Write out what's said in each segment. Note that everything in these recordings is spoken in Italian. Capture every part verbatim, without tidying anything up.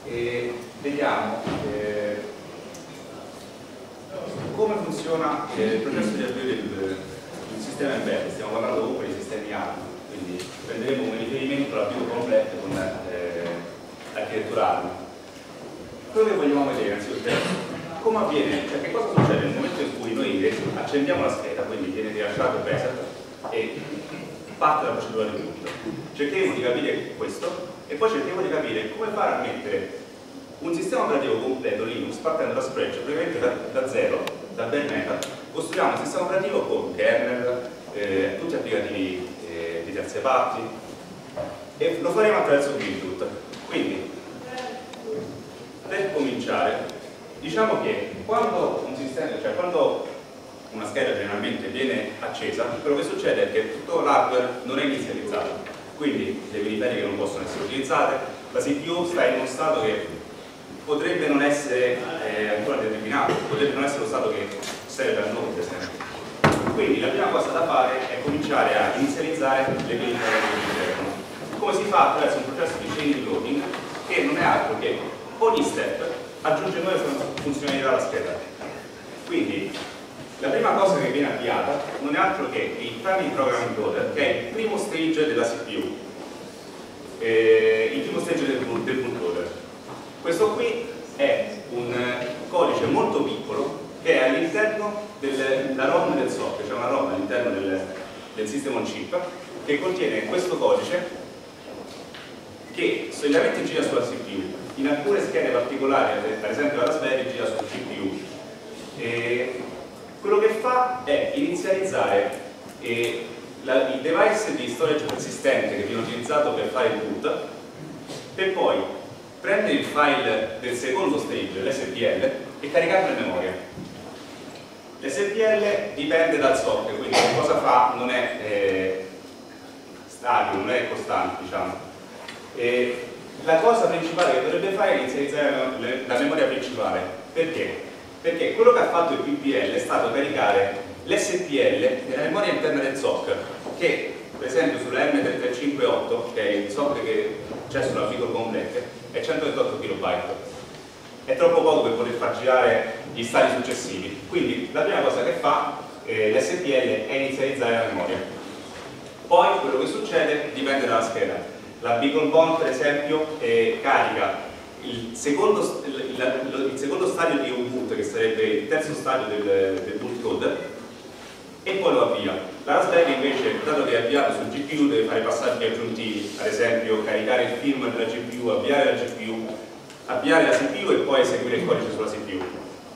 e vediamo eh, come funziona eh, il processo di avvio del, del sistema embedded. Stiamo parlando comunque di sistemi A R M, quindi prenderemo come riferimento l'avvio completo con eh, l'architettura A R M. Quello che vogliamo vedere innanzitutto è come avviene, cioè che cosa succede nel momento in cui noi accendiamo la scheda, quindi viene rilasciato il preset e parte la procedura di boot. Cercheremo di capire questo e poi cercheremo di capire come fare a mettere un sistema operativo completo Linux partendo da scratch, praticamente da, da zero, da bare metal. Costruiamo un sistema operativo con kernel, eh, tutti applicativi eh, di terze parti e lo faremo attraverso Build. Quindi per cominciare diciamo che quando un sistema, cioè quando una scheda generalmente viene accesa, quello che succede è che tutto l'hardware non è inizializzato, quindi le periferiche non possono essere utilizzate, la C P U sta in uno stato che potrebbe non essere eh, ancora determinato, potrebbe non essere lo stato che serve a noi, per esempio. Quindi la prima cosa da fare è cominciare a inizializzare le periferiche che ci servono. Come si fa? Attraverso un processo di chain loading che non è altro che ogni step aggiunge nuove funzionalità alla scheda. Quindi la prima cosa che viene avviata non è altro che il Primary Programming Loader, che è il primo stage della C P U, eh, il primo stage del, del bootloader. Questo qui è un codice molto piccolo che è all'interno della ROM del software, c'è una ROM all'interno del, del System on Chip che contiene questo codice che solitamente gira sulla C P U. In alcune schede particolari, per esempio la Raspberry, gira sul C P U. E quello che fa è inizializzare eh, la, il device di storage persistente che viene utilizzato per fare il boot, per poi prendere il file del secondo stage, l'S P L, e caricarlo in memoria. L'S P L dipende dal software, quindi che cosa fa non è eh, statico, non è costante, diciamo. E la cosa principale che dovrebbe fare è inizializzare la, la memoria principale. Perché? Perché quello che ha fatto il P P L è stato caricare l'S P L nella memoria interna del S O C, che per esempio sulla M tre tre cinque otto, che è il S O C che c'è sulla Beagle Black, è centoventotto kilobyte. È troppo poco per poter far girare gli stati successivi. Quindi la prima cosa che fa eh, l'S P L è inizializzare la memoria. Poi quello che succede dipende dalla scheda. La Beagle per esempio eh, carica il secondo, il, il, il secondo stadio di un boot, che sarebbe il terzo stadio del, del bootloader, e poi lo avvia. La Raspberry invece, dato che è avviato sul G P U, deve fare passaggi aggiuntivi, ad esempio caricare il firmware della G P U, avviare la G P U, avviare la C P U e poi eseguire il codice sulla C P U.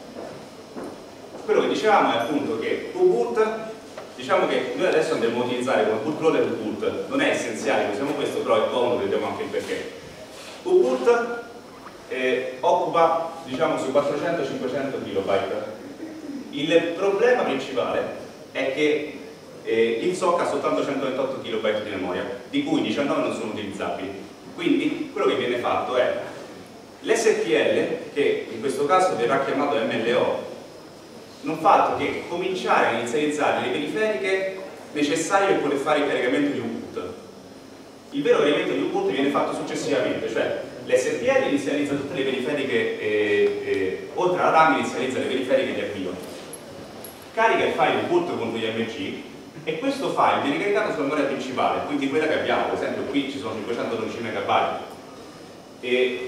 Quello che dicevamo è appunto che U-boot, diciamo che noi adesso andremo a utilizzare come bootloader U-boot, non è essenziale, usiamo questo, però è comodo, vediamo anche il perché. U-boot eh, occupa diciamo sui quattrocento cinquecento kilobyte. Il problema principale è che eh, il S O C ha soltanto centoventotto kilobyte di memoria, di cui diciannove non sono utilizzabili. Quindi quello che viene fatto è l'S P L, che in questo caso verrà chiamato M L O, non fa altro che cominciare a inizializzare le periferiche necessarie per poter fare il caricamento di U-boot. Il vero caricamento di U-boot viene fatto successivamente, cioè l'S P L inizializza tutte le periferiche, eh, eh, oltre alla RAM inizializza le periferiche di avvio, carica il file U-boot contro gli M G e questo file viene caricato sulla memoria principale, quindi quella che abbiamo, per esempio qui ci sono cinquecentododici megabyte. E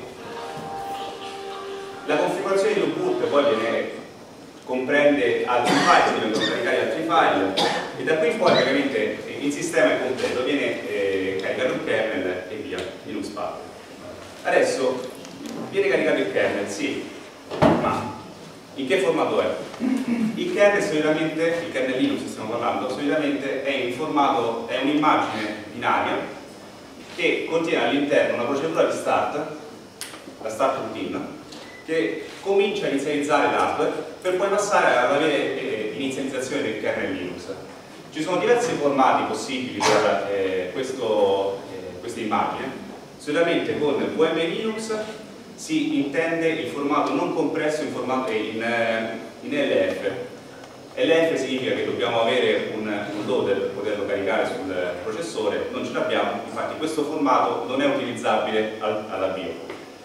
la configurazione di U-boot poi viene comprende altri file, si vengono caricati altri file e da qui in poi praticamente il sistema è completo, viene eh, caricato il kernel e via, Linux parte. Adesso viene caricato il kernel, sì, ma in che formato è? Il kernel solitamente, il kernel Linux stiamo parlando, solitamente è in formato, è un'immagine binaria che contiene all'interno una procedura di start, la start routine, che comincia a inizializzare l'hardware per poi passare ad avere eh, inizializzazione del kernel Linux. Ci sono diversi formati possibili per eh, questo, eh, questa immagine. Solitamente con V M Linux si intende il formato non compresso in, formato, in, eh, in L F. L F significa che dobbiamo avere un, un loader per poterlo caricare sul processore, non ce l'abbiamo, infatti questo formato non è utilizzabile al, all'avvio.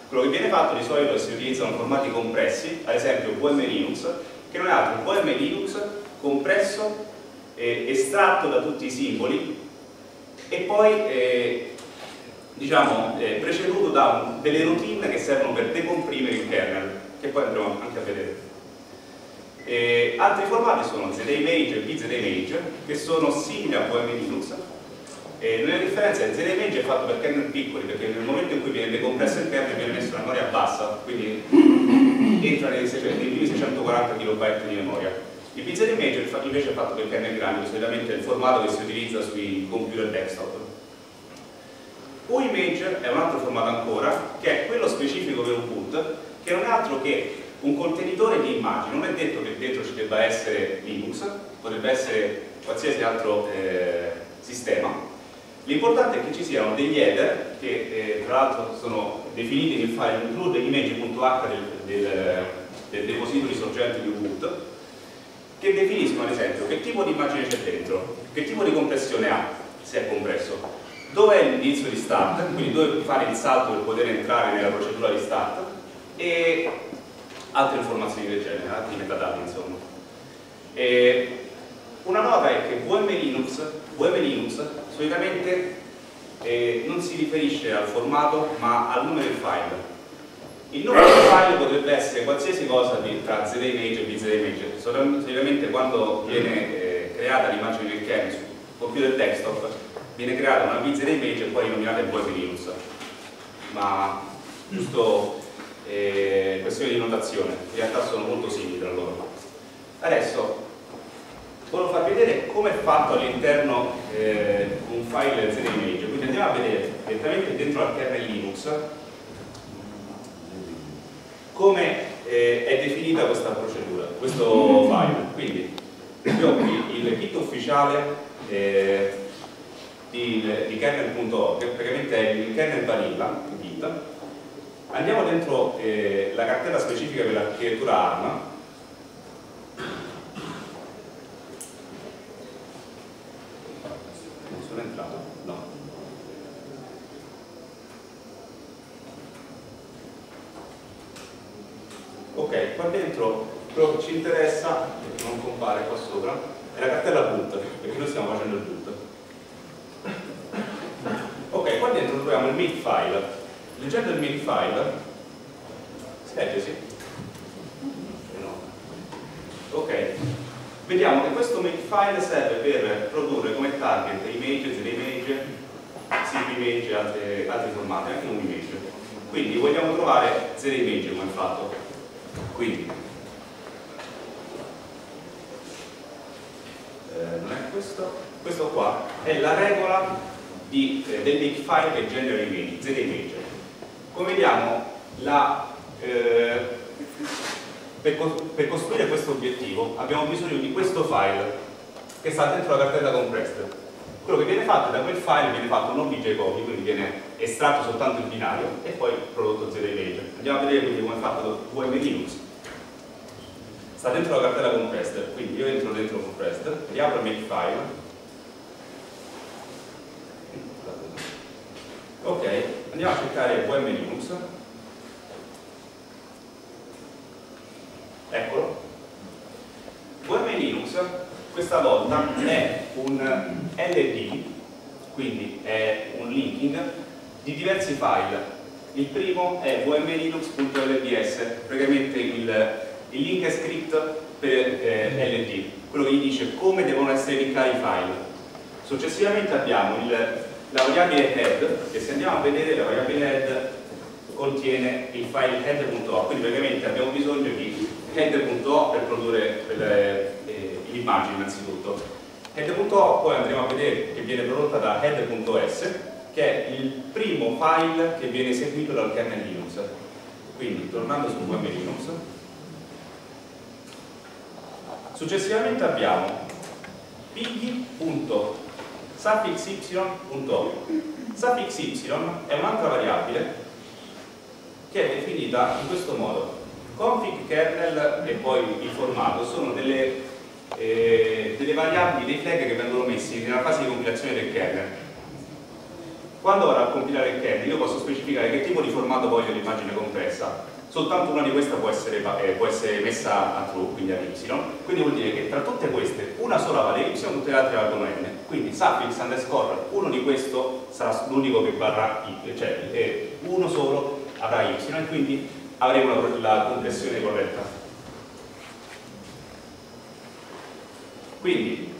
Quello che viene fatto di solito è che si utilizzano formati compressi, ad esempio V M Linux, che non è altro V M Linux compresso, eh, estratto da tutti i simboli e poi eh, diciamo eh, preceduto da un, delle routine che servono per decomprimere il kernel, che poi andremo anche a vedere. Eh, altri formati sono ZImage e BZImage, che sono simili a V M Linux. Eh, la differenza è che ZImage è fatto per kernel piccoli, perché nel momento in cui viene decompresso il kernel viene messo una memoria bassa, quindi entra nei, nei primi seicentoquaranta kilobyte di memoria. Il BZImage invece è fatto per kernel grandi, solitamente è il formato che si utilizza sui computer desktop. UImage è un altro formato ancora, che è quello specifico per Ubuntu, che non è altro che un contenitore di immagini. Non è detto che dentro ci debba essere Linux, potrebbe essere qualsiasi altro eh, sistema. L'importante è che ci siano degli header che eh, tra l'altro sono definiti nel file include image.h del, del, del depository sorgente di Ubuntu, che definiscono ad esempio che tipo di immagine c'è dentro, che tipo di compressione ha, se è compresso, dove è l'indirizzo di start, quindi dove fare il salto per poter entrare nella procedura di start, e altre informazioni del genere, altri metadati insomma. E una nota è che V M Linux, V M Linux solitamente eh, non si riferisce al formato ma al nome del file. Il nome del file potrebbe essere qualsiasi cosa di, tra ZImage e BZImage. Solitamente quando viene eh, creata l'immagine del kernel sul computer desktop viene creata una BZImage e poi rinominata V M Linux. Ma giusto eh, questione di notazione, in realtà sono molto simili tra loro. Adesso volevo farvi vedere come è fatto all'interno eh, un file ZImage, quindi andiamo a vedere direttamente dentro al kernel Linux come eh, è definita questa procedura, questo file. Quindi io ho qui il kit ufficiale eh, di, di kernel punto org, che praticamente è il kernel vanilla, il Git. Andiamo dentro eh, la cartella specifica per l'architettura ARM. Sono entrato? No. Ok, qua dentro quello che ci interessa, perché non compare qua sopra, è la cartella boot, perché noi stiamo facendo il boot. Ok, qua dentro troviamo il makefile. Leggendo il makefile, si legge sì? No. Ok, vediamo che questo makefile serve per produrre come target image, ZImage, ZIpImage e altri, altri formati, anche un image. Quindi vogliamo trovare ZImage come è fatto. Quindi eh, non è questo, questo qua è la regola di, eh, del makefile che genera image, ZImage. Come vediamo, la, eh, per, per costruire questo obiettivo abbiamo bisogno di questo file che sta dentro la cartella compressed. Quello che viene fatto da quel file viene fatto un O B J copy, quindi viene estratto soltanto il binario e poi prodotto ZImage. Andiamo a vedere quindi come è fatto da V M Linux. Sta dentro la cartella compressed, quindi io entro dentro compressed, riapro il makefile. Ok, andiamo a cercare V M Linux. Eccolo. V M Linux questa volta è un L D, quindi è un linking di diversi file. Il primo è vmlinux.lds, praticamente il, il link è script per eh, L D, quello che gli dice come devono essere linkati i file. Successivamente abbiamo il, la variabile head, che se andiamo a vedere la variabile head contiene il file head.o, quindi praticamente abbiamo bisogno di head.o per produrre eh, l'immagine innanzitutto. Head.o poi andremo a vedere che viene prodotta da head.s, che è il primo file che viene eseguito dal kernel Linux. Quindi tornando su V M Linux, successivamente abbiamo pig.suffixy.o. Suffixy è un'altra variabile che è definita in questo modo. Config kernel e poi il formato sono delle, eh, delle variabili, dei flag che vengono messi nella fase di compilazione del kernel. quando vado a compilare il kernel io posso specificare che tipo di formato voglio l'immagine compressa. Soltanto una di queste può essere, eh, può essere messa a true, quindi ad y, quindi vuol dire che tra tutte queste una sola vale y, tutte le altre valgono n, quindi suffix underscore uno di questo sarà l'unico che varrà y, cioè eh, uno solo avrà y e quindi avremo la, la compressione corretta. Quindi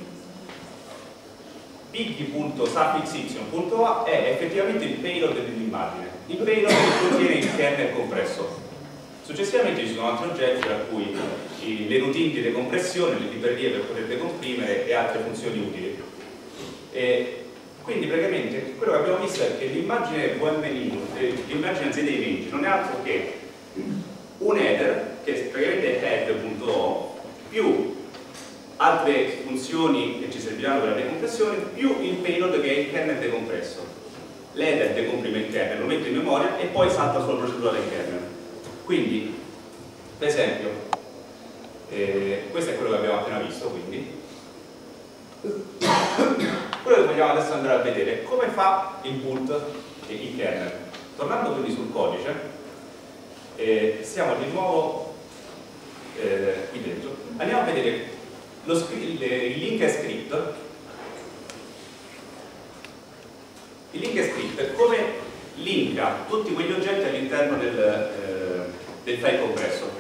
big.suffix y.a è effettivamente il payload dell'immagine, il payload che contiene il kernel compresso. Successivamente ci sono altri oggetti tra cui i, le routine di decompressione, le librerie per poter decomprimere e altre funzioni utili. E quindi praticamente quello che abbiamo visto è che l'immagine V M I, l'immagine Z image non è altro che un header che praticamente è head.o più altre funzioni che ci serviranno per la decompressione più il payload che è il kernel decompresso. L'header decomprime il kernel, lo mette in memoria e poi salta sulla procedura del kernel. Quindi, per esempio, eh, questo è quello che abbiamo appena visto, quindi quello che vogliamo adesso andare a vedere è come fa il boot il kernel. Tornando quindi sul codice, eh, siamo di nuovo eh, qui dentro, andiamo a vedere lo il, il link script. Il link script come linka tutti quegli oggetti all'interno del, eh, del file compresso.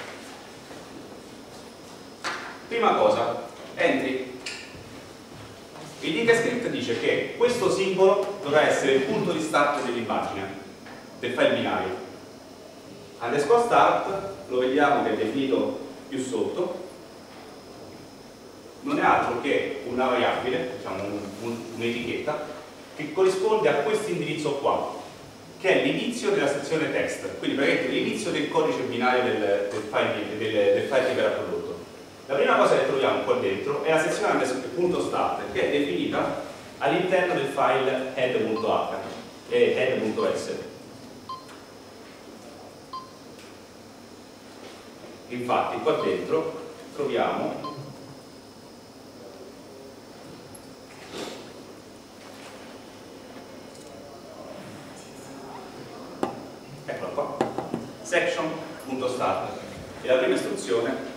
Prima cosa, entri. Il link script dice che questo simbolo dovrà essere il punto di start dell'immagine, del file binario. Underscore start, lo vediamo che è definito più sotto, non è altro che una variabile, diciamo un'etichetta, che corrisponde a questo indirizzo qua, che è l'inizio della sezione text, quindi praticamente l'inizio del codice binario del, del, file, del, del file che verrà prodotto. La prima cosa che troviamo qua dentro è la sezione .start, che è definita all'interno del file head.h e head.s. Infatti qua dentro troviamo eccola qua, section.start, e la prima istruzione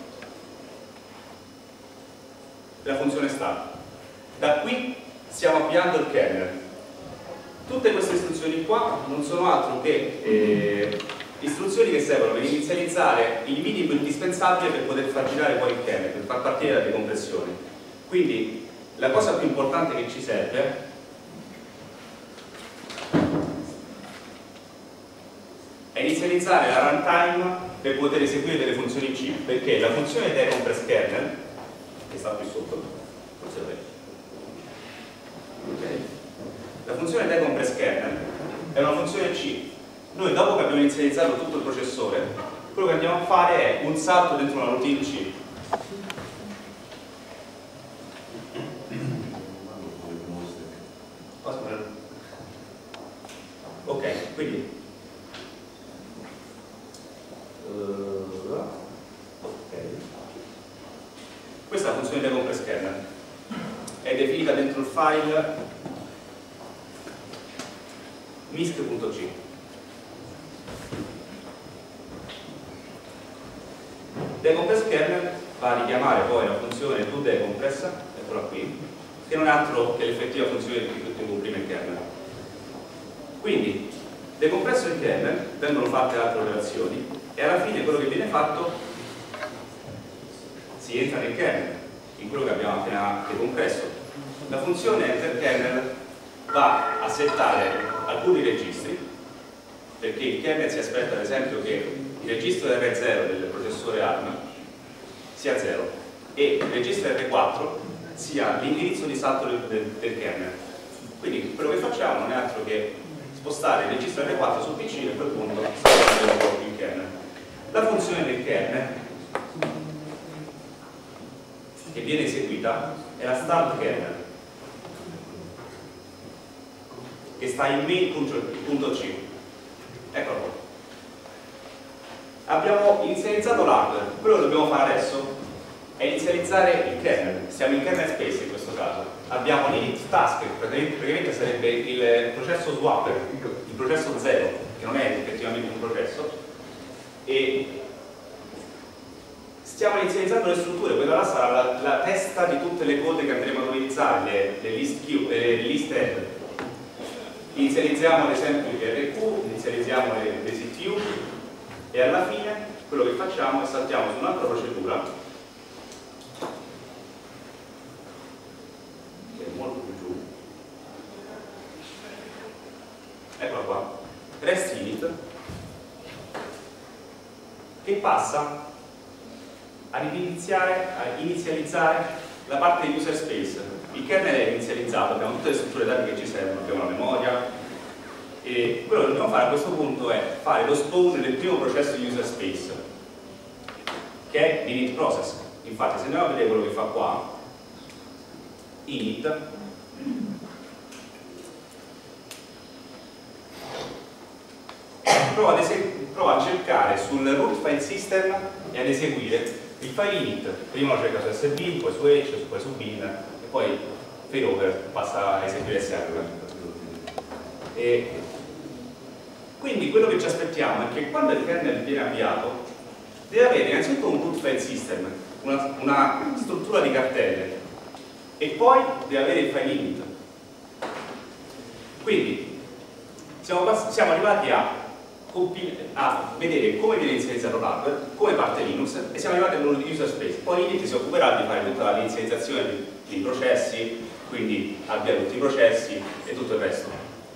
della funzione start. Da qui stiamo avviando il kernel. Tutte queste istruzioni qua non sono altro che eh, istruzioni che servono per inizializzare il minimo indispensabile per poter far girare poi il kernel, per far partire la decompressione. Quindi la cosa più importante che ci serve è inizializzare la runtime per poter eseguire delle funzioni C, perché la funzione decompress kernel, che sta qui sotto, forse vedete. Okay. La funzione decompress kernel è una funzione C. Noi dopo che abbiamo inizializzato tutto il processore, quello che andiamo a fare è un salto dentro una routine C. Ok, quindi uh, ok. Questa è la funzione decompress kernel, è definita dentro il file misc.c. Decompress kernel va a richiamare poi la funzione toDecompress, eccola qui, che non è altro che l'effettiva funzione che decomprime il kernel. Quindi, decompresso il kernel, vengono fatte altre operazioni e alla fine quello che viene fatto, si entra nel kernel, in quello che abbiamo appena decompresso. La funzione enterKernel va a settare alcuni registri, perché il kernel si aspetta ad esempio che il registro R zero del processore ARM sia zero e il registro R quattro sia l'indirizzo di salto del, del, del kernel. Quindi quello che facciamo non è altro che spostare il registro R quattro sul P C e a quel punto spostare il kernel. La funzione del kernel che viene eseguita è la start kernel, che sta in main.c. Eccolo qua. Abbiamo inizializzato l'hardware. Quello che dobbiamo fare adesso è inizializzare il kernel. Siamo in kernel space in questo caso. Abbiamo l'init task, praticamente, praticamente sarebbe il processo swapper, il processo zero, che non è effettivamente un processo, e stiamo inizializzando le strutture. Quella là sarà la, la testa di tutte le code che andremo ad utilizzare, le, le list queue, le list head. Inizializziamo ad esempio il R Q, inizializziamo le, le C T U e alla fine quello che facciamo è saltiamo su un'altra procedura che è molto più giù, eccola qua, rest init, che passa a iniziare, a inizializzare la parte di user space. Il kernel è inizializzato, abbiamo tutte le strutture dati che ci servono, abbiamo la memoria, e quello che dobbiamo fare a questo punto è fare lo spawn del primo processo di user space, che è l'init process. Infatti se andiamo a vedere quello che fa qua, init prova, ad prova a cercare sul root file system e ad eseguire il file init. Prima lo cerca su S B, poi su H, poi su bin e poi failover passa a eseguire server. E quindi quello che ci aspettiamo è che quando il kernel viene avviato deve avere innanzitutto un root file system, una, una struttura di cartelle, e poi deve avere il file init. Quindi siamo, siamo arrivati a, a vedere come viene inizializzato l'hardware, come parte Linux, e siamo arrivati all'user space. Poi l'init si occuperà di fare tutta l'inizializzazione dei processi, quindi avviare tutti i processi e tutto il resto.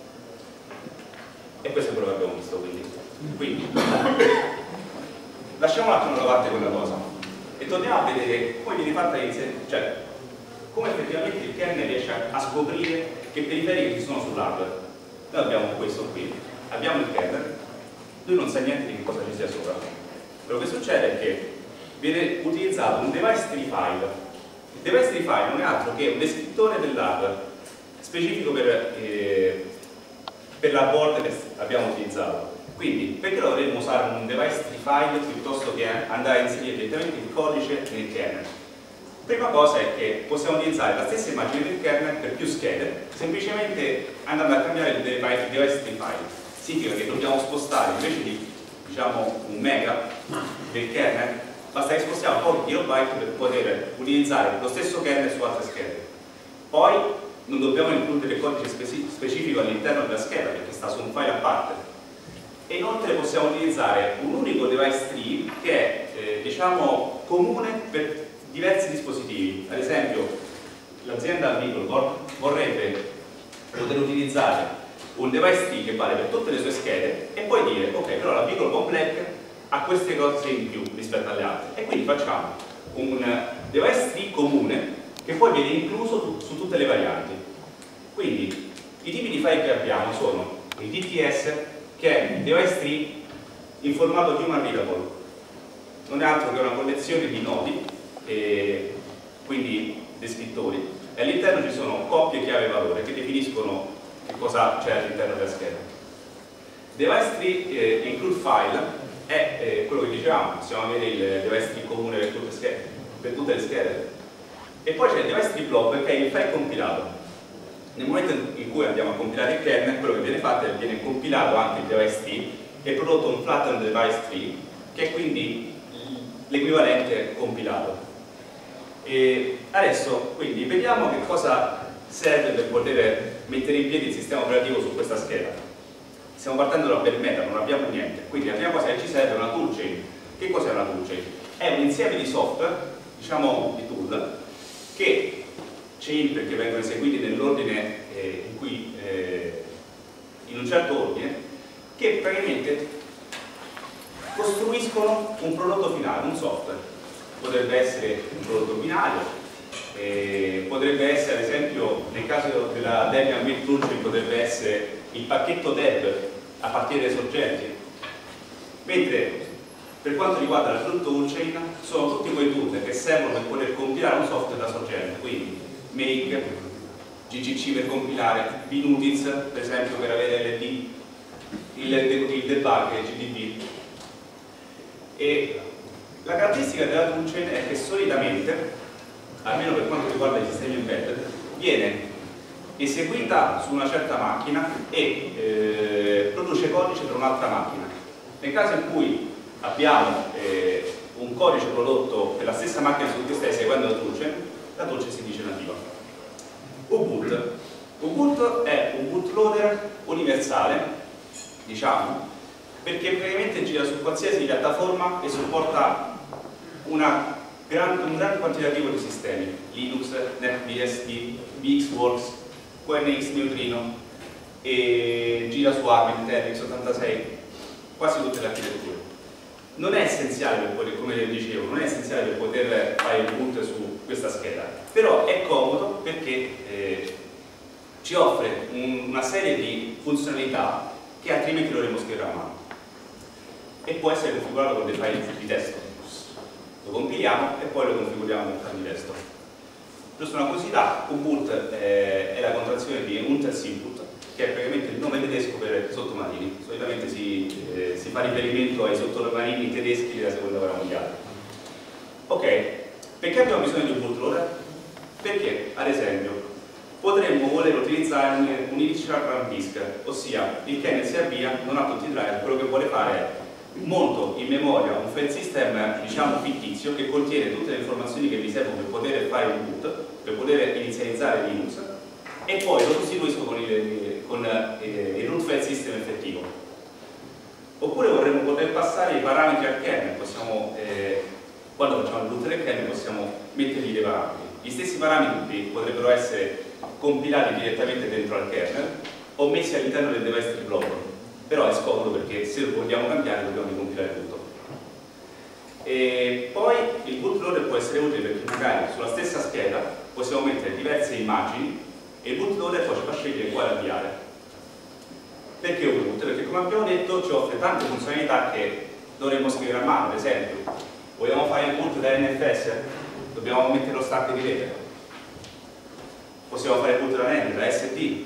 E questo è quello che abbiamo visto. Quindi, quindi lasciamo un attimo da parte quella cosa e torniamo a vedere come viene fatta l'inizializzazione, cioè come effettivamente il kernel riesce a, a scoprire che periferiche ci sono sull'hardware. Noi abbiamo questo qui, abbiamo il kernel, lui non sa niente di che cosa ci sia sopra. Quello che succede è che viene utilizzato un device tree file. Il device tree file non è altro che un descrittore dell'hardware specifico per, eh, per la board che abbiamo utilizzato. Quindi perché dovremmo usare un device tree file piuttosto che andare a inserire direttamente il codice nel kernel? Prima cosa è che possiamo utilizzare la stessa immagine del kernel per più schede, semplicemente andando a cambiare il device, il device tree file. Significa che dobbiamo spostare, invece di diciamo un mega del kernel, basta che spostiamo pochi kilobyte per poter utilizzare lo stesso kernel su altre schede. Poi non dobbiamo includere codice speci specifico all'interno della scheda perché sta su un file a parte. E inoltre possiamo utilizzare un unico device tree che è eh, diciamo comune per diversi dispositivi. Ad esempio l'azienda agricolo vorrebbe poter utilizzare un device tree che vale per tutte le sue schede e poi dire ok, però la Beagle One Black ha queste cose in più rispetto alle altre, e quindi facciamo un device tree comune che poi viene incluso su tutte le varianti. Quindi i tipi di file che abbiamo sono il D T S, che è il device tree in formato human readable, non è altro che una collezione di nodi e quindi descrittori, e all'interno ci sono coppie chiave valore che definiscono che cosa c'è all'interno della scheda. Device tree eh, include file è eh, quello che dicevamo, possiamo avere il device tree comune per tutte, schede, per tutte le schede. E poi c'è il device tree blob, che è il file compilato. Nel momento in cui andiamo a compilare il kernel, quello che viene fatto è che viene compilato anche il device tree e prodotto un flattened device tree, che è quindi l'equivalente compilato. E adesso quindi vediamo che cosa serve per poter mettere in piedi il sistema operativo su questa scheda. Stiamo partendo da bare metal, non abbiamo niente, quindi la prima cosa che ci serve è una toolchain. Che cos'è una toolchain? È un insieme di software, diciamo di tool, che chain perché vengono eseguiti nell'ordine eh, in cui eh, in un certo ordine, che praticamente costruiscono un prodotto finale, un software. Potrebbe essere un prodotto binario, eh, potrebbe essere ad esempio nel caso della Debian Build Toolchain potrebbe essere il pacchetto Deb a partire dai sorgenti, mentre per quanto riguarda la Tool Toolchain sono tutti quei tool che servono per poter compilare un software da sorgente, quindi make, G G C per compilare, Binutils per esempio per avere l'L D, il, il debug e il G D B. E la caratteristica caratteristica della toolchain è che solitamente, almeno per quanto riguarda i sistemi embedded, viene eseguita su una certa macchina e eh, produce codice per un'altra macchina. Nel caso in cui abbiamo eh, un codice prodotto per la stessa macchina su cui sta eseguendo la toolchain, la toolchain si dice nativa. U-boot. U-boot è un bootloader universale, diciamo, perché praticamente gira su qualsiasi piattaforma e supporta una gran, un gran quantitativo di sistemi: Linux, NetBSD, VxWorks, Q N X Neutrino, e gira su ARM, Intel, x ottantasei, quasi tutte le architetture. Non è essenziale per poter, come dicevo, non è essenziale per poter fare il boot su questa scheda, però è comodo perché eh, ci offre un, una serie di funzionalità che altrimenti dovremmo scrivere a mano, e può essere configurato con dei file di testo. Lo compiliamo e poi lo configuriamo con file di testo. Giusto una curiosità: U-boot eh, è la contrazione di Untersinput, che è praticamente il nome tedesco per sottomarini. Solitamente si, eh, si fa riferimento ai sottomarini tedeschi della seconda guerra mondiale. Ok, perché abbiamo bisogno di un bootloader? Perché, ad esempio, potremmo voler utilizzare un, un initial run disk, ossia il kernel si avvia, non ha tutti i driver, quello che vuole fare è monto in memoria un file system, diciamo, fittizio, che contiene tutte le informazioni che mi servono per poter fare un boot, per poter inizializzare Linux, e poi lo sostituisco con il, con, eh, il root file system effettivo. Oppure vorremmo poter passare i parametri al kernel, possiamo, eh, quando facciamo il boot del kernel possiamo mettergli dei parametri. Gli stessi parametri potrebbero essere compilati direttamente dentro al kernel o messi all'interno del device tree block, però è scomodo perché se lo vogliamo cambiare dobbiamo ricompilare tutto. E poi il bootloader può essere utile perché magari sulla stessa scheda possiamo mettere diverse immagini e il bootloader poi ci fa scegliere quale avviare. Perché U-boot? Perché, come abbiamo detto, ci offre tante funzionalità che dovremmo scrivere a mano. Ad esempio, vogliamo fare il boot da N F S? Dobbiamo mettere lo start di rete. Possiamo fare il boot da N E M, da S D.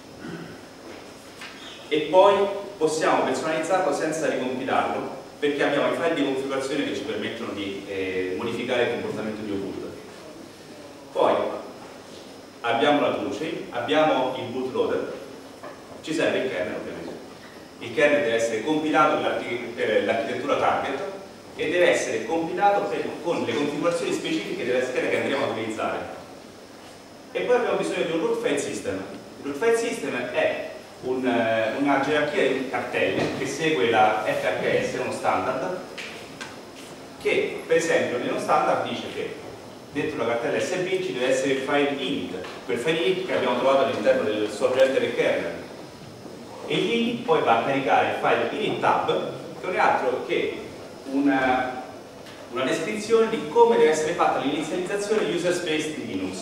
E poi possiamo personalizzarlo senza ricompilarlo, perché abbiamo i file di configurazione che ci permettono di eh, modificare il comportamento di U-boot. Poi abbiamo la toolchain, abbiamo il bootloader, ci serve il kernel ovviamente. Il kernel deve essere compilato per l'architettura target e deve essere compilato per, con le configurazioni specifiche della scheda che andremo a utilizzare. E poi abbiamo bisogno di un root file system. Il root file system è un, una gerarchia di cartelle che segue la F H S, uno standard, che per esempio nello standard dice che dentro la cartella S B ci deve essere il file init, quel file init che abbiamo trovato all'interno del sorgente del kernel, e l'init poi va a caricare il file init.tab, che non è altro che una, una descrizione di come deve essere fatta l'inizializzazione user space di Linux.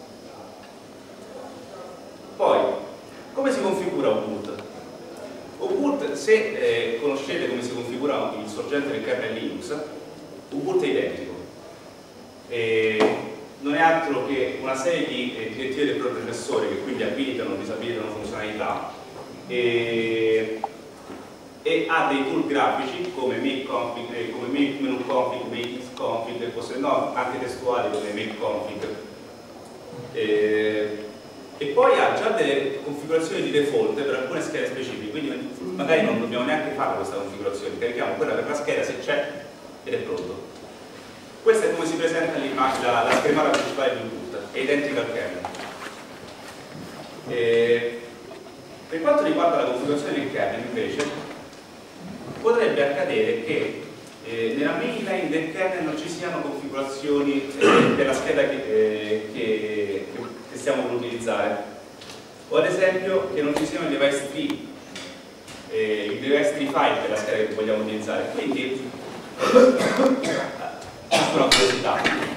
Poi, come si configura U-boot? U-boot, se eh, conoscete come si configura il sorgente del kernel Linux, U-boot è identico. E non è altro che una serie di eh, direttive del processore che quindi abilitano o disabilitano funzionalità, e, e ha dei tool grafici come make config, eh, come make menu config, make config, o se no anche testuali come make config. E, e poi ha già delle configurazioni di default per alcune schede specifiche, quindi magari non dobbiamo neanche fare questa configurazione, carichiamo quella per la scheda se c'è ed è pronto. Questa è come si presenta l'immagine, la, la schermata principale di U-boot, è identica al kernel. E per quanto riguarda la configurazione del kernel, invece, potrebbe accadere che eh, nella main line del kernel non ci siano configurazioni eh, per la scheda che, eh, che, che stiamo per utilizzare, o ad esempio che non ci siano i device tree, eh, i device tree file per la scheda che vogliamo utilizzare. Quindi una curiosità: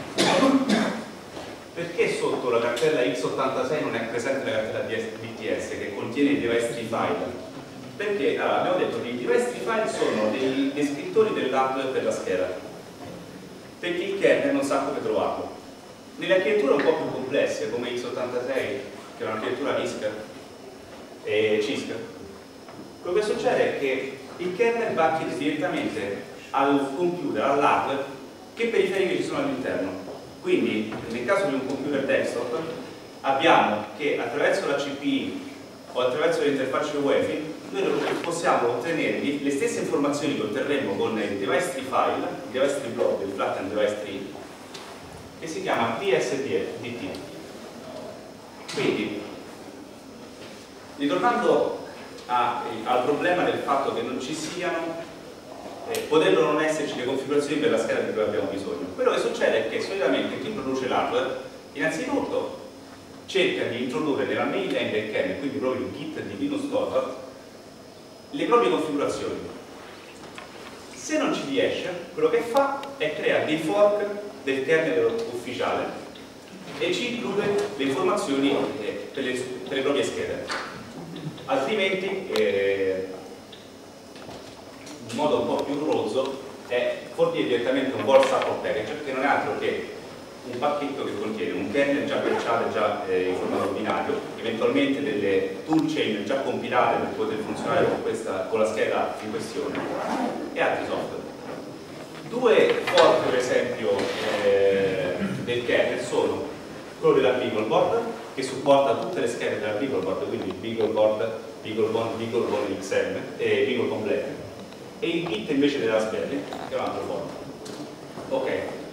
perché sotto la cartella x ottantasei non è presente la cartella D T S che contiene i device tree file? Perché allora, abbiamo detto che i device tree file sono dei descrittori dell'hardware per la scheda, perché il kernel non sa come trovarlo. Nelle architetture un po' più complesse come x ottantasei, che è un'architettura RISC e CISC, quello che succede è che il kernel va a chiedere direttamente al computer, all'hardware, che periferiche ci sono all'interno. Quindi nel caso di un computer desktop abbiamo che attraverso la C P I o attraverso le interfacce UEFI noi possiamo ottenere le stesse informazioni che otterremo con il device tree file, il device tree block, il flattened device tree, che si chiama P S D T. Quindi, ritornando a, al problema del fatto che non ci siano, eh, potrebbero non esserci le configurazioni per la scheda di cui abbiamo bisogno. Quello che succede è che solitamente chi produce l'hardware, innanzitutto cerca di introdurre nella main line del kernel, quindi proprio il git di Linus Torvald, le proprie configurazioni. Se non ci riesce, quello che fa è creare dei fork del kernel ufficiale e ci include le informazioni eh, per, le, per le proprie schede. Altrimenti, eh, in modo un po' più rozzo, è fornire direttamente un board support package, che non è altro che un pacchetto che contiene un kernel già patchato, già eh, in formato binario, eventualmente delle toolchain già compilate per poter funzionare con, questa, con la scheda in questione e altri software. Due fork, per esempio, eh, del kernel sono quello della BeagleBoard, che supporta tutte le schede della BeagleBoard, quindi BeagleBoard, BeagleBone, BeagleBone X M e BeagleBone Black, e il Git invece della Raspberry, che è un altro fork. Ok.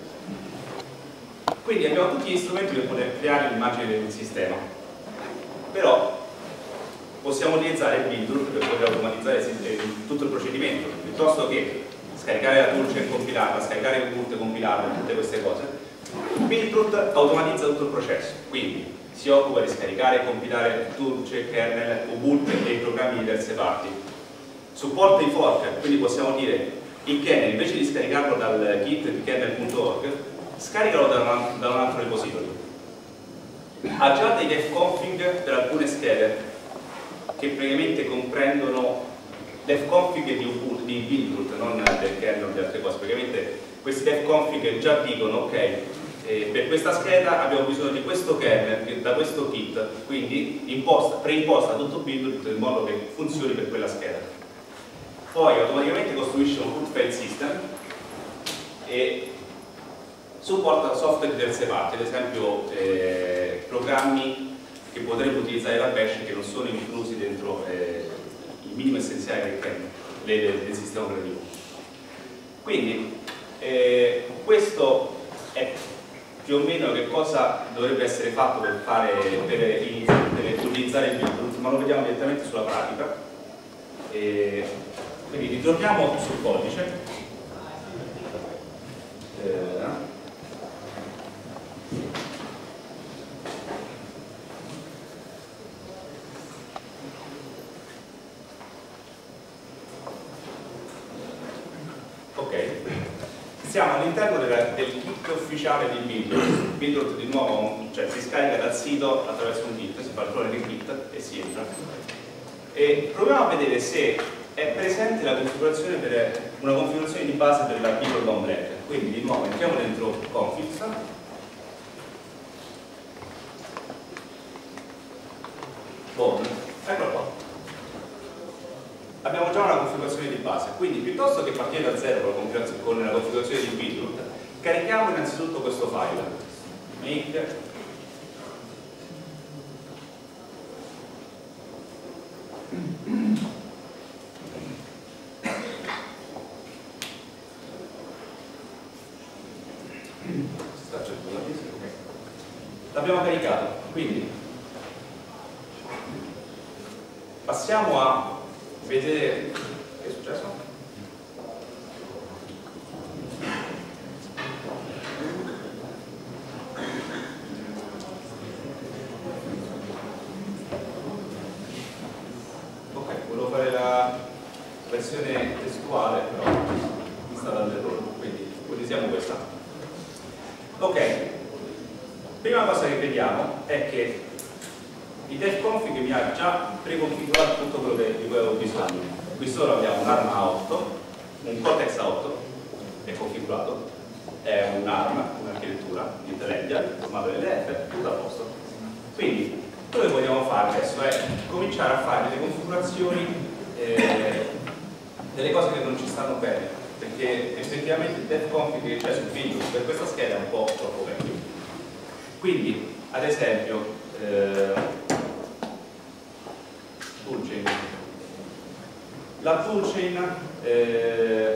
Quindi abbiamo tutti gli strumenti per poter creare l'immagine del sistema, però possiamo utilizzare il Buildroot per poter automatizzare tutto il procedimento, piuttosto che scaricare la toolchain compilata, scaricare il boot compilato, tutte queste cose. Buildroot automatizza tutto il processo, quindi si occupa di scaricare e compilare toolchain, kernel, boot e i programmi di terze parti. Supporta i fork, quindi possiamo dire il kernel invece di scaricarlo dal git di kernel punto org, scaricalo da un, da un altro repository. Ha già dei defconfig per alcune schede che praticamente comprendono defconfig di, di Buildroot, non del kernel o di altre cose. Praticamente questi defconfig già dicono ok, eh, per questa scheda abbiamo bisogno di questo kernel da questo kit, quindi imposta, preimposta tutto Buildroot in modo che funzioni per quella scheda. Poi automaticamente costruisce un root file system e supporta software di terze parti, ad esempio eh, programmi che potremmo utilizzare da bash che non sono inclusi dentro eh, il minimo essenziale del kernel, del, del sistema operativo. Quindi eh, questo è più o meno che cosa dovrebbe essere fatto per, fare, per, per utilizzare il Buildroot, ma lo vediamo direttamente sulla pratica. E quindi ritorniamo sul codice. Eh, Ok, siamo all'interno del kit ufficiale di Buildroot. Buildroot di nuovo, cioè, si scarica dal sito attraverso un kit, si fa il clone del kit e si entra. E proviamo a vedere se è presente la configurazione per una configurazione di base della BeagleBone Black. Quindi di nuovo entriamo dentro configs. Boom, eccolo qua. Abbiamo già una configurazione di base, quindi piuttosto che partire da zero con la configurazione, con la configurazione di Buildroot, carichiamo innanzitutto questo file make l'abbiamo caricato, quindi passiamo a vedere che è successo. Ok, volevo fare la versione testuale, però mi sta dando errore, quindi utilizziamo questa. Ok, prima cosa che vediamo è che il defconfig mi ha già preconfigurato tutto quello che, di cui avevo bisogno. Qui sopra abbiamo un'ARM A otto, un Cortex A otto, è configurato, è un'ARM, un'architettura, Intel Engine, formato L F, tutto a posto. Quindi, quello che vogliamo fare adesso è cominciare a fare delle configurazioni, eh, delle cose che non ci stanno bene, perché perché effettivamente il def config che c'è sul Windows per questa scheda è un po' troppo vecchio. Quindi, ad esempio, eh, toolchain. La toolchain eh,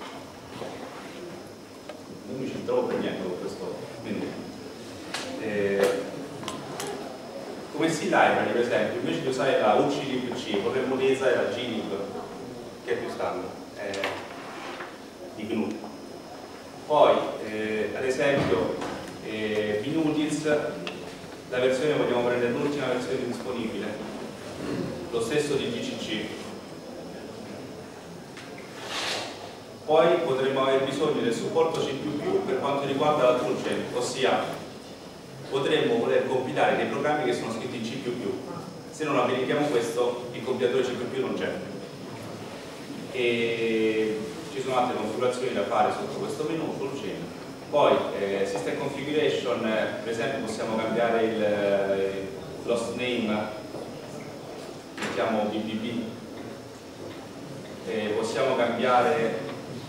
non mi ci trovo per niente con questo. Quindi, eh, come C library, per esempio, invece di usare la U C lib C, potremmo utilizzare la glib, che è più standard, eh, di G N U. Poi, eh, ad esempio, eh, Binutils, la versione vogliamo prendere l'ultima versione disponibile, lo stesso di G C C. Poi potremmo avere bisogno del supporto C più più per quanto riguarda la toolchain, ossia potremmo voler compilare dei programmi che sono scritti in C più più. Se non abilitiamo questo, il compilatore C più più non c'è. E ci sono altre configurazioni da fare sotto questo menu, toolchain. Poi eh, system configuration, eh, per esempio possiamo cambiare il eh, l'host name, mettiamo B B B, eh, possiamo cambiare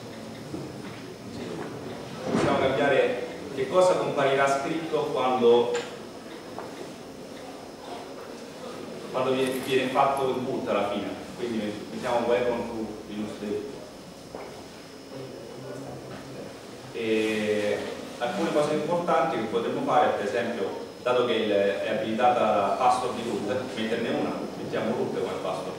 possiamo cambiare che cosa comparirà scritto quando, quando viene, viene fatto il boot alla fine. Quindi mettiamo welcome to Linux Day. E alcune cose importanti che potremmo fare, per esempio, dato che il, è abilitata la password di root, metterne una, mettiamo root come password.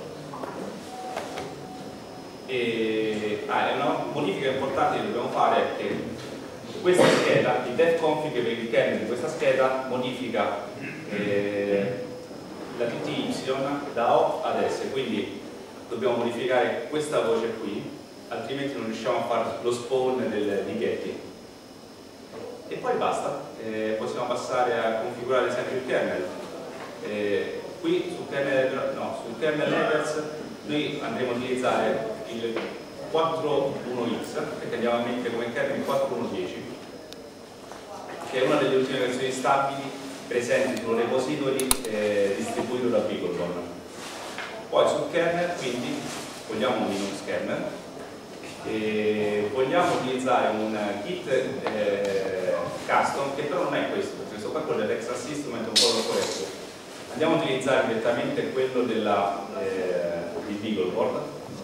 E ah, è una modifica importante che dobbiamo fare è che questa scheda, il def config per il kernel di questa scheda modifica eh, la T T Y da O ad S, quindi dobbiamo modificare questa voce qui, altrimenti non riusciamo a fare lo spawn del, di Getty. E poi basta, eh, possiamo passare a configurare sempre il kernel. Eh, qui sul kernel, no, sul kernel headers noi andremo a utilizzare il quattro punto uno X, perché andiamo a mettere come kernel il quattro punto uno dieci, che è una delle ultime versioni stabili presenti sul repository eh, distribuito da Beagleborn. Poi sul kernel, quindi, vogliamo un Linux kernel, e vogliamo utilizzare un kit eh, custom, che però non è questo, perché questo qua è quello del Texas Instrument, un po' lo corretto. Andiamo a utilizzare direttamente quello della, eh, di Beagleborn.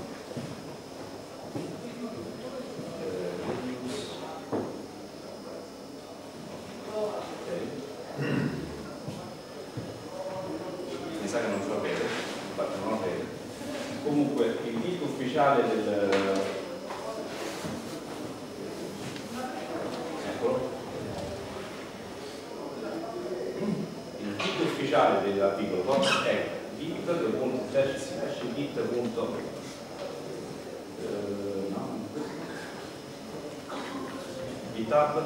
Mi sa che non ce lo vede, infatti non lo vede. Comunque il kit ufficiale del eccolo. Il kit ufficiale dell'articolo è git slash git github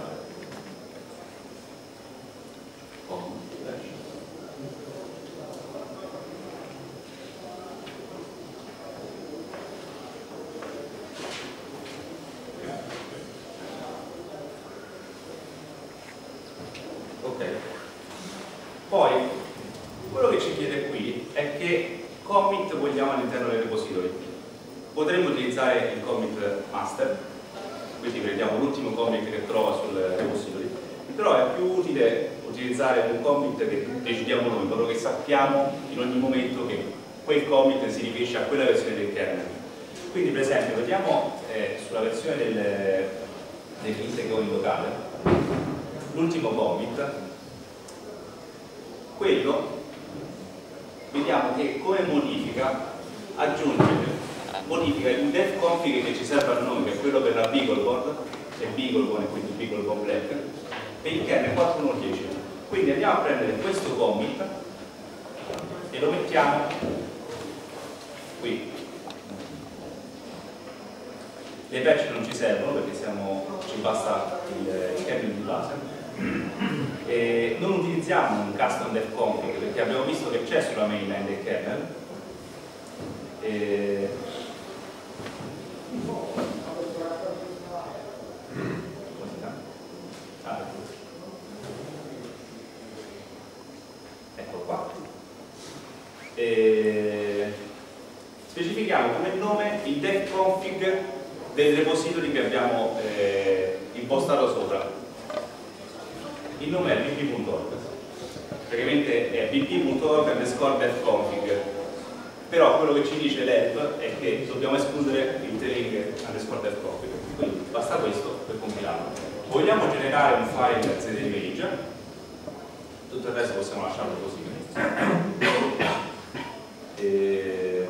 ok. Poi quello che ci chiede qui è che commit vogliamo all'interno del repository. Potremmo utilizzare il commit master, quindi prendiamo l'ultimo commit che trova sul repository, però è più utile utilizzare un commit che decidiamo noi, proprio che sappiamo in ogni momento che quel commit si riferisce a quella versione del kernel. Quindi per esempio vediamo eh, sulla versione del, dell'integro locale l'ultimo commit, quello vediamo che come modifica aggiunge modifica il def config che ci serve a noi, che è quello per la Beagleborn, e Beagleborn e quindi Beagleborn Black, e il kernel quattro punto uno dieci. Quindi andiamo a prendere questo commit e lo mettiamo qui. Le patch non ci servono perché siamo, ci basta il, il kernel di base. E non utilizziamo un custom def config perché abbiamo visto che c'è sulla mainline del kernel. E ah, ecco qua. E specifichiamo come nome il def config del repository che abbiamo eh, impostato sopra. Il nome è b p punto org, praticamente è b p punto org underscore defconfig, però quello che ci dice l'help è che dobbiamo escludere il trailing underscore defconfig, quindi basta questo per compilarlo. Vogliamo generare un file zimage, tutto il resto possiamo lasciarlo così. E...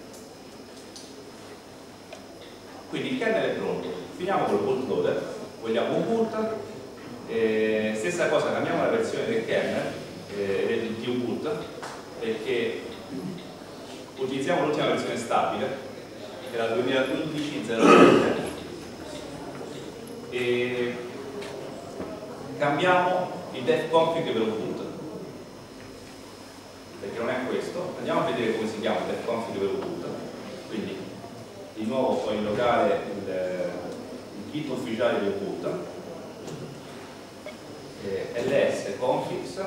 quindi il kernel è pronto, finiamo col bootloader, vogliamo un boot, eh, stessa cosa, cambiamo la versione del kernel, eh, del T U boot, perché utilizziamo l'ultima versione stabile, che è la duemilaquindici zero sette, e cambiamo il defconfig per un boot, perché non è questo. Andiamo a vedere come si chiama il defconfig per un boot. Quindi di nuovo puoi locare il, il kit ufficiale del boot, eh, ls configs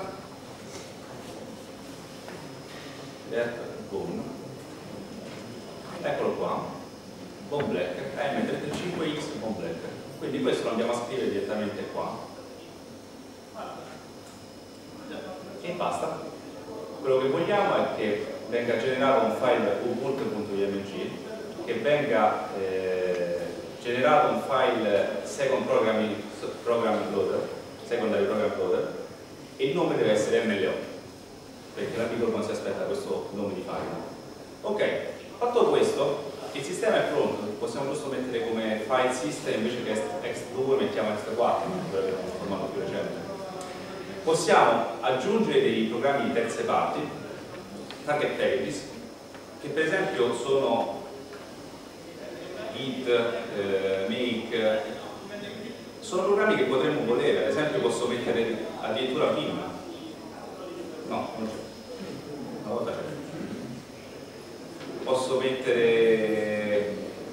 boom, eccolo qua, bomb black, M trentacinque X bomb black. Quindi questo lo andiamo a scrivere direttamente qua e basta. Quello che vogliamo è che venga generato un file ubuntu.img, che venga eh, generato un file second programming, program loader, secondary program loader, e il nome deve essere M L O, perché la Beagle non si aspetta questo nome di file. Ok, fatto questo, il sistema è pronto, possiamo giusto mettere come file system invece che ext due mettiamo ext quattro, per avere un formato più recente. Possiamo aggiungere dei programmi di terze parti, target packages, che per esempio sono git, eh, make, sono programmi che potremmo volere, ad esempio posso mettere addirittura Vim, no, non c'è, una volta c'è, posso mettere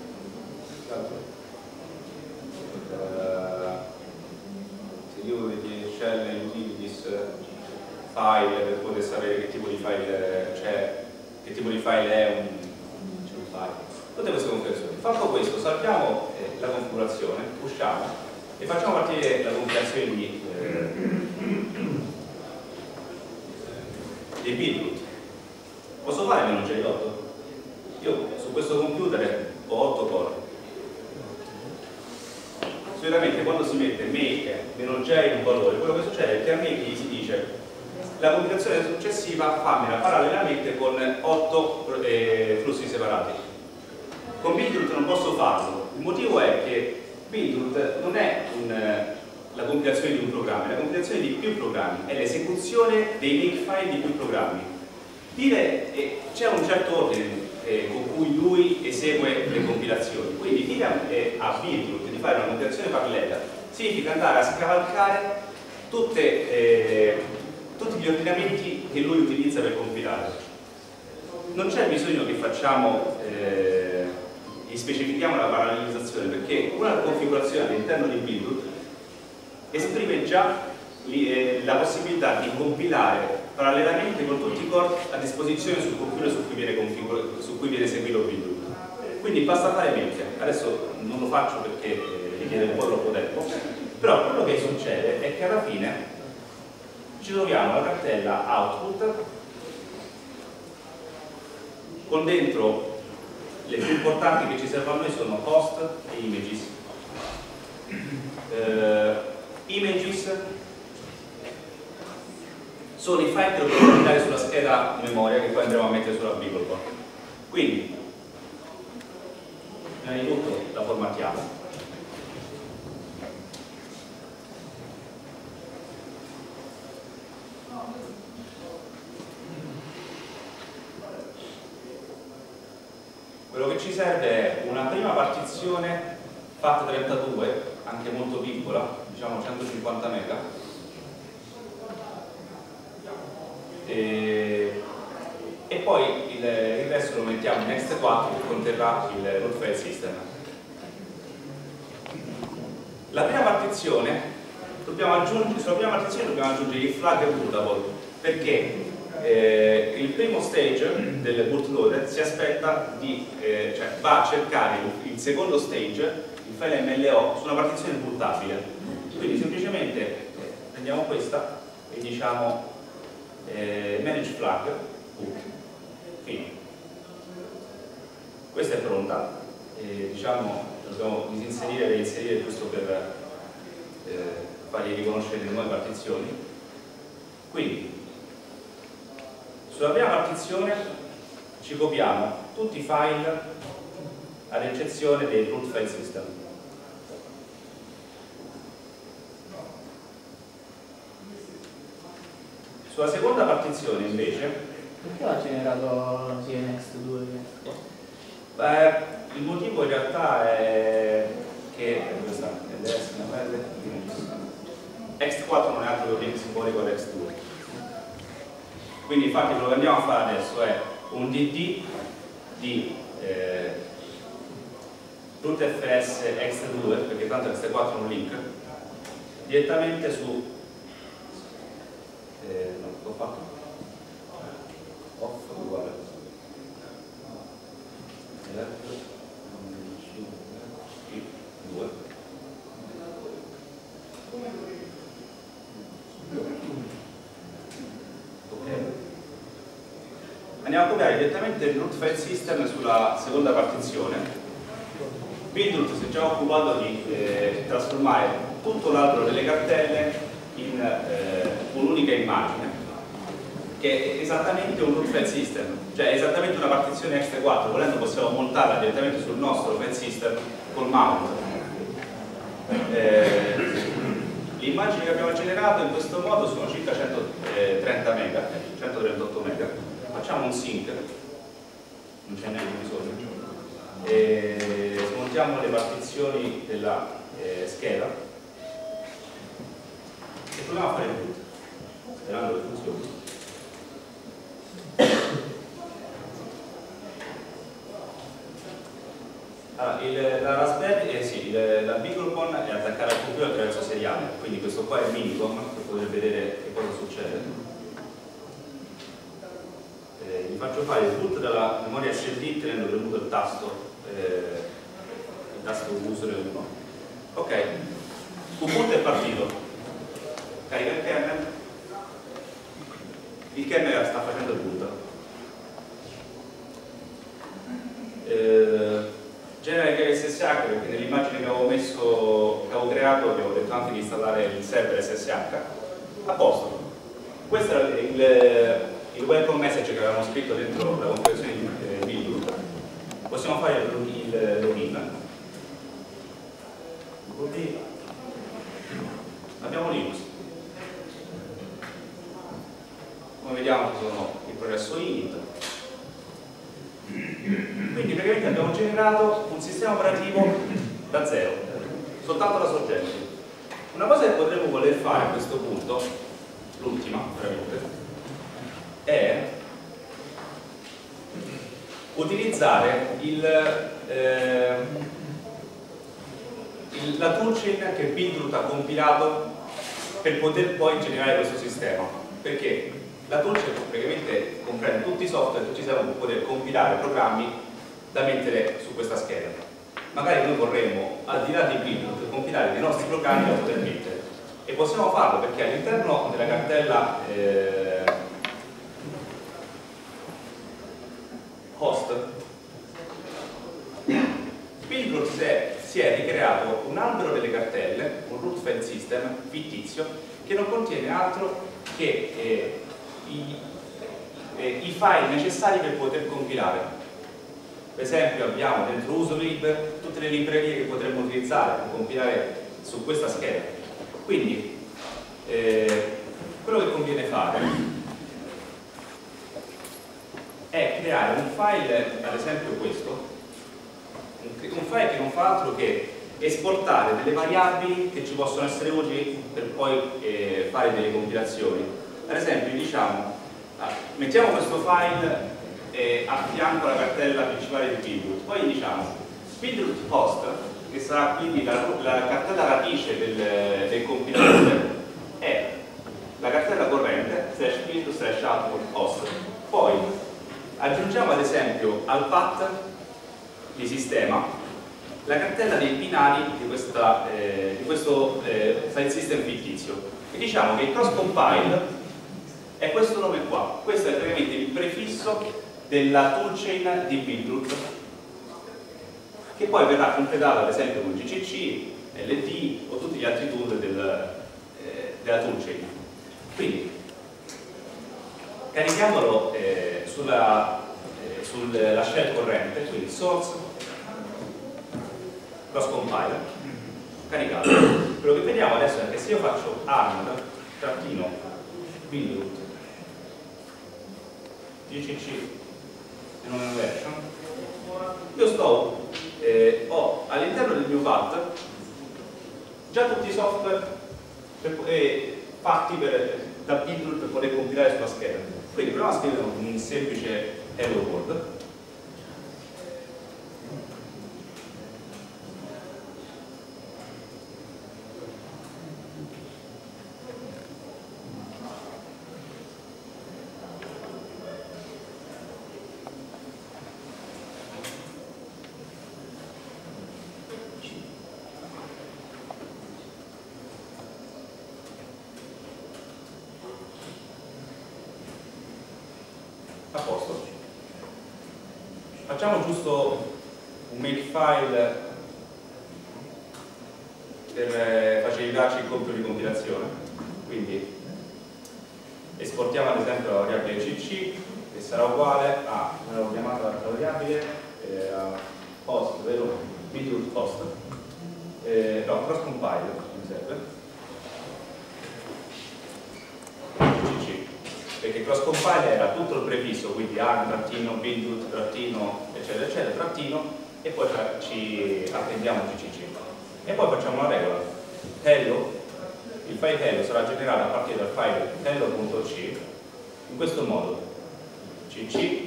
uh, security, shell, utilities, file, per poter sapere che tipo di file c'è, che tipo di file è un, c'è un file, tutte queste configurazioni. Fatto questo, salviamo eh, la configurazione, usciamo e facciamo partire la configurazione di, eh, di Beatle. Posso fare meno J otto? Io su questo computer ho otto core. Solitamente quando si mette make meno J un valore, quello che succede è che a make gli si dice la configurazione successiva fammela parallelamente con otto eh, flussi separati. Con Beatle non posso farlo, il motivo è che Beatle non è un, la compilazione di un programma, è la compilazione di più programmi, è l'esecuzione dei makefile di più programmi. Dire eh, c'è un certo ordine eh, con cui lui esegue le compilazioni, quindi dire eh, a Beatle di fare una compilazione parallela significa andare a scavalcare tutte, eh, tutti gli ordinamenti che lui utilizza per compilare. Non c'è bisogno che facciamo eh, e specifichiamo la parallelizzazione, perché una configurazione all'interno di Beatle esprime già eh, la possibilità di compilare parallelamente con tutti i core a disposizione sul computer su cui viene, su cui viene eseguito Beatle. Quindi basta fare mente. Adesso non lo faccio perché eh, richiede un po' troppo tempo, però quello che succede è che alla fine ci troviamo la cartella output con dentro le più importanti che ci servono a noi sono host e images. Uh, images sono i file che dobbiamo mandare sulla scheda memoria che poi andremo a mettere sulla BeagleBoard. Quindi, prima di tutto la formattiamo. Quello che ci serve è una prima partizione fatta trentadue, anche molto piccola, diciamo centocinquanta mega, e, e poi il, il resto lo mettiamo in ext quattro che conterrà il root file system. La prima partizione dobbiamo aggiungere, sulla prima partizione dobbiamo aggiungere il flag bootable, perché Eh, il primo stage del bootloader si aspetta di, eh, cioè va a cercare il, il secondo stage, il file M L O su una partizione bootabile. Quindi semplicemente prendiamo questa e diciamo eh, manage flag boot. Fine. Questa è pronta, e, diciamo dobbiamo disinserire e reinserire giusto per eh, fargli riconoscere le nuove partizioni. Quindi sulla prima partizione ci copiamo tutti i file ad eccezione del root file system. Sulla seconda partizione invece, perché ha generato sia next due che next quattro? Beh, il motivo in realtà è che questa ext quattro non è altro che un link simbolico ad ext due. Quindi infatti quello che andiamo a fare adesso è un D D di eh, rootfs ext due, perché tanto ext quattro è un link, direttamente su eh, no, l'ho fatto off uguale due. Okay. Andiamo a copiare direttamente il root file system sulla seconda partizione. Buildroot si è già occupato di eh, trasformare tutto l'albero delle cartelle in eh, un'unica immagine, che è esattamente un root file system, cioè è esattamente una partizione ext quattro. Volendo possiamo montarla direttamente sul nostro file system col mount. Eh, le immagini che abbiamo generato in questo modo sono circa centotrenta mega, centotrentotto mega. Facciamo un sync, non c'è neanche bisogno, e smontiamo le partizioni della eh, scheda e proviamo a fare il boot, sperando che funzioni. Allora, il, la Raspberry, eh sì, il, la Beaglebone è attaccata al computer attraverso seriale, quindi questo qua è il Minicom, per poter vedere che cosa succede. Eh, gli faccio fare il boot dalla memoria S S D tenendo premuto il tasto, eh, il tasto user uno. Ok, il boot è partito, carica il kernel, il kernel sta facendo il boot. Eh, genera il S S H perché nell'immagine che avevo messo, che avevo creato, avevo detto anche di installare il server S S H. A posto. Questo è il, il welcome message che avevamo scritto dentro la configurazione di eh, Buildroot. Possiamo fare il login. Login. Abbiamo Linux. Come vediamo ci sono il progresso init. Quindi praticamente abbiamo generato un sistema operativo da zero, soltanto da soggetti. Una cosa che potremmo voler fare a questo punto, l'ultima veramente, è utilizzare il, eh, il, la toolchain che Buildroot ha compilato per poter poi generare questo sistema. Perché? La toolchain praticamente comprende tutti i software che ci servono per poter compilare programmi da mettere su questa scheda. Magari noi vorremmo, al di là di Buildroot, compilare dei nostri programmi da poter mettere. E possiamo farlo perché all'interno della cartella eh, host, Buildroot si è ricreato un albero delle cartelle, un root file system fittizio, che non contiene altro che eh, I, eh, i file necessari per poter compilare. Per esempio abbiamo dentro usolib tutte le librerie che potremmo utilizzare per compilare su questa scheda. Quindi eh, quello che conviene fare è creare un file, ad esempio questo, un, un file che non fa altro che esportare delle variabili che ci possono essere utili per poi eh, fare delle compilazioni. Ad esempio diciamo, ah, mettiamo questo file eh, a fianco alla cartella principale di Buildroot, poi diciamo Buildroot host, che sarà quindi la, la cartella radice del, del compilatore, è la cartella corrente slash build slash output host. Poi aggiungiamo ad esempio al path di sistema la cartella dei binari di, questa, eh, di questo eh, file system fittizio. E diciamo che il cross compile è questo nome qua. Questo è praticamente il prefisso della toolchain di Buildroot, che poi verrà completato ad esempio con G C C, L D o tutti gli altri tool del, eh, della toolchain. Quindi carichiamolo eh, sulla, eh, sulla shell corrente, quindi source cross compiler, caricato. Quello che vediamo adesso è che se io faccio arm trattino buildroot G C C e non è version, io sto eh, ho all'interno del mio V A T già tutti i software per, eh, fatti per, da Buildroot per poter compilare sulla scheda. Quindi proviamo a scrivere un semplice hello world. A posto. Facciamo giusto un makefile per facilitarci il compito di compilazione. Quindi esportiamo ad esempio la variabile cc, che sarà uguale a, come l'avevo chiamata la variabile, eh, a host, vero? Buildroot host, eh, no, cross compile mi serve. Perché cross compile era tutto il prefisso, quindi arm, trattino, buildroot, trattino, eccetera, eccetera, trattino, e poi ci appendiamo G C C. E poi facciamo una regola. Hello, il file hello sarà generato a partire dal file hello.c, in questo modo. cc,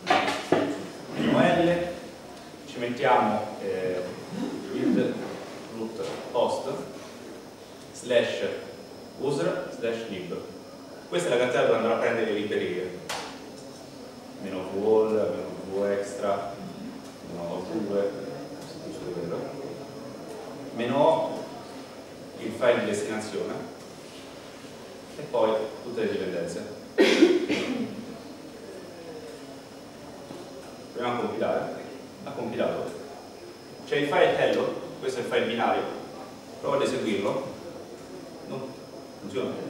L, ci mettiamo eh, build root host, slash user, slash lib. Questa è la cartella dove andrà a prendere e riperire. Meno wall, meno v extra, meno due, meno o, il file di destinazione, e poi tutte le dipendenze. Proviamo a compilare. Ha compilato. C'è il file hello, questo è il file binario. Prova ad eseguirlo. Non funziona.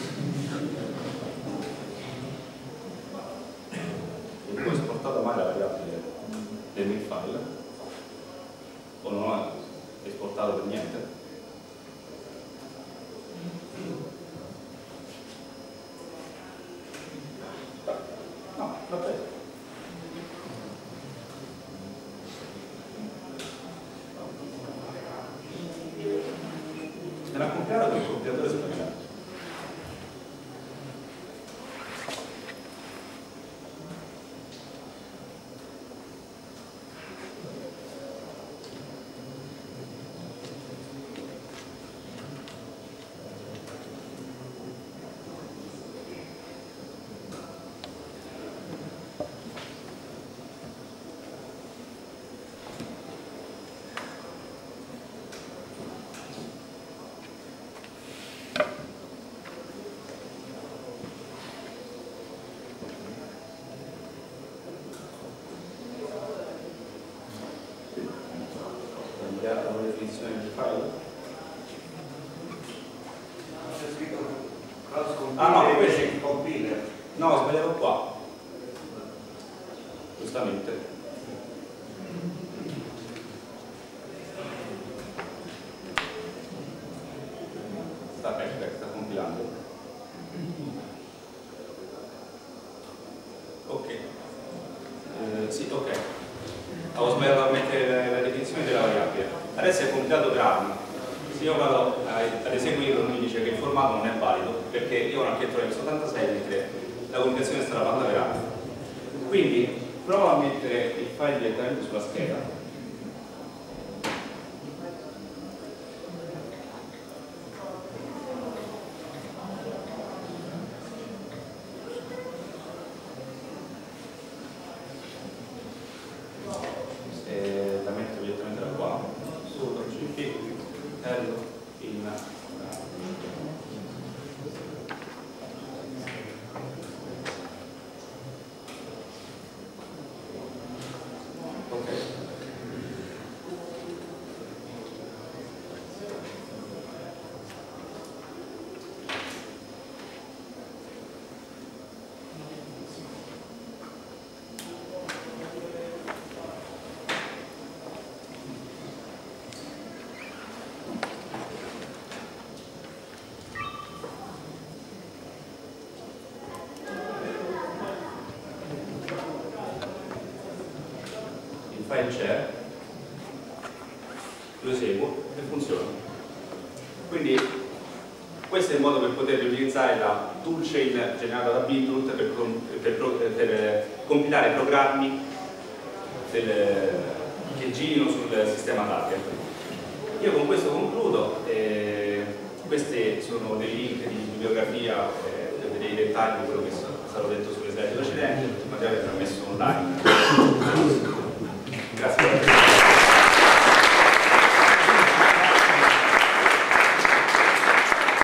Non ho esportato mai la variabile del makefile, o non ho esportato per niente. No, vabbè. Era compilato con il compilatore sbagliato. La definizione del file? C'è scritto cross compile. Ah no, questo è compiler. No, ho sbagliato qua. Giustamente. Sta, aspetta, sta compilando. Ok. Eh, sì, ok. Avevo sbagliato a mettere la definizione della variabile. Adesso è compilato per arm. Se io vado ad eseguirlo mi dice che il formato non è valido perché io ho un architettura X ottantasei mentre la compilazione è stata fatta per arm. Quindi provo a mettere il file direttamente sulla scheda. E la metto direttamente da qua. modello in ok. File c'è, lo eseguo e funziona. Quindi questo è il modo per poter riutilizzare la toolchain generata da Bindroot per, per, per, per compilare programmi del, che girino sul sistema target. Io con questo concludo, eh, questi sono dei link di bibliografia, eh, dei dettagli di quello che è stato detto sulle slide precedenti, il materiale è messo online.